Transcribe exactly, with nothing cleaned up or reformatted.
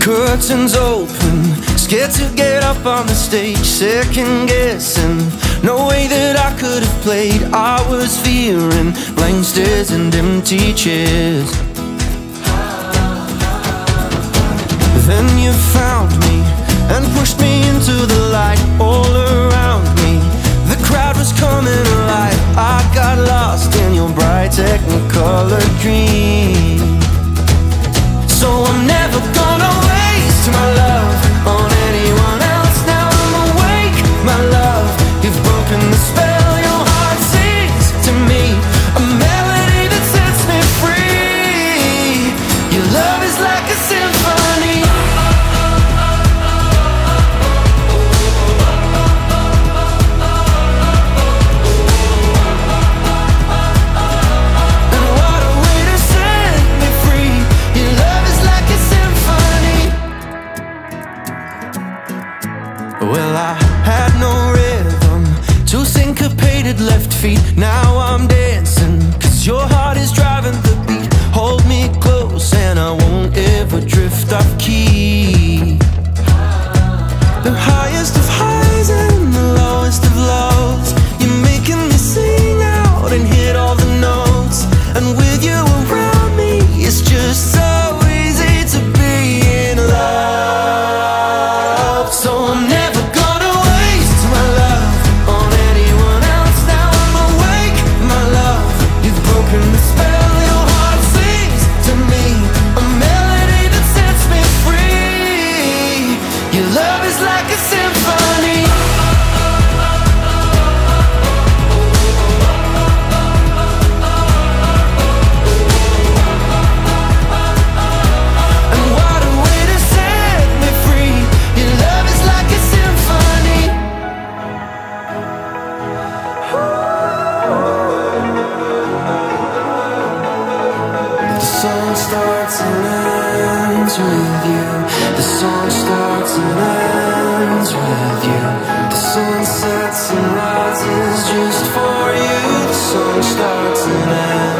Curtains open, scared to get up on the stage, second guessing, no way that I could have played. I was fearing blank stares and empty chairs. Then you found me and pushed me into the light. All around me, the crowd was coming alive. I got lost in your bright technicolor dream. So I'm never gonna waste my love on anyone else. Now I'm awake, my love, you've broken the spell. Your heart sings to me a melody that sets me free. Your love is like a symphony. And what a way to set me free. Your love is like a symphony. Well, I had no rhythm, two syncopated left feet. Now I'm dancing, cause your heart is driving the beat. Hold me close and I won't ever drift off key. The highest of highs and the lowest of lows, you're making me sing out and hit all the notes. And with you around me, it's just so easy to be in love. So I'm never gonna waste my love on anyone else. Now I'm awake, my love, you've broken the spell. Your heart sings to me a melody that sets me free. Your love is like a symphony. And what a way to set me free. Your love is like a symphony. The song starts and ends with you. The song starts and ends with you. The sun sets and rises just for you. The song starts and ends.